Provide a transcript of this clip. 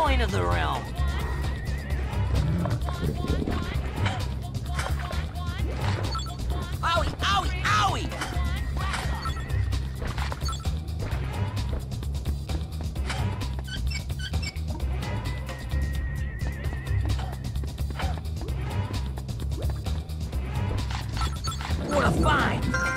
point of the realm. Owie, owie, owie! What a find!